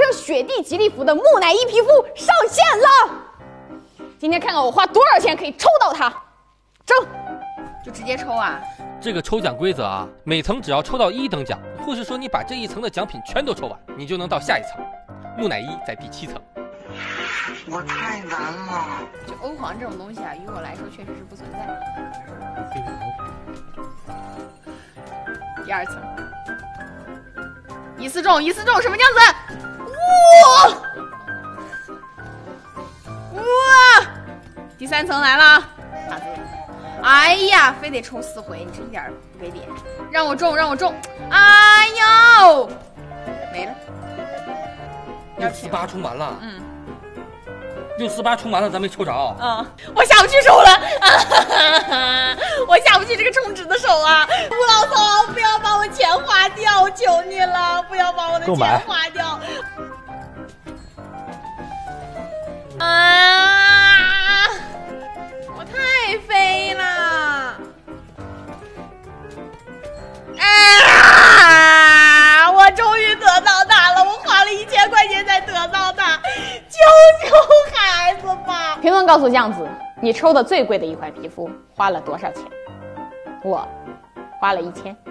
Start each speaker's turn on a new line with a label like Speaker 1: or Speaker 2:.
Speaker 1: 张雪地吉利服的木乃伊皮肤上线了。今天看看我花多少钱可以抽到它。争，就直接抽啊！
Speaker 2: 这个抽奖规则啊，每层只要抽到1等奖，或是说你把这一层的奖品全都抽完，你就能到下一层。木乃伊在第7层。
Speaker 3: 我太难了。
Speaker 1: 就欧皇这种东西啊，于我来说确实是不存在。第2层，疑似中，疑似中，什么样子？哇！第3层来了，大字。哎呀，非得抽4回，你这一点不给脸，让我中，让我中！哎呦，没了。
Speaker 2: 68充完了，68充完了，咱没抽着。
Speaker 1: 我下不去手了，我下不去这个充值的手啊！吴老总，不要把我钱花掉，我求你了，不要把我的钱花掉。啊！我太飞了！啊！我终于得到它了，我花了1000块钱才得到它，救救孩子吧！评论告诉酱子，你抽的最贵的一块皮肤花了多少钱？我花了1000。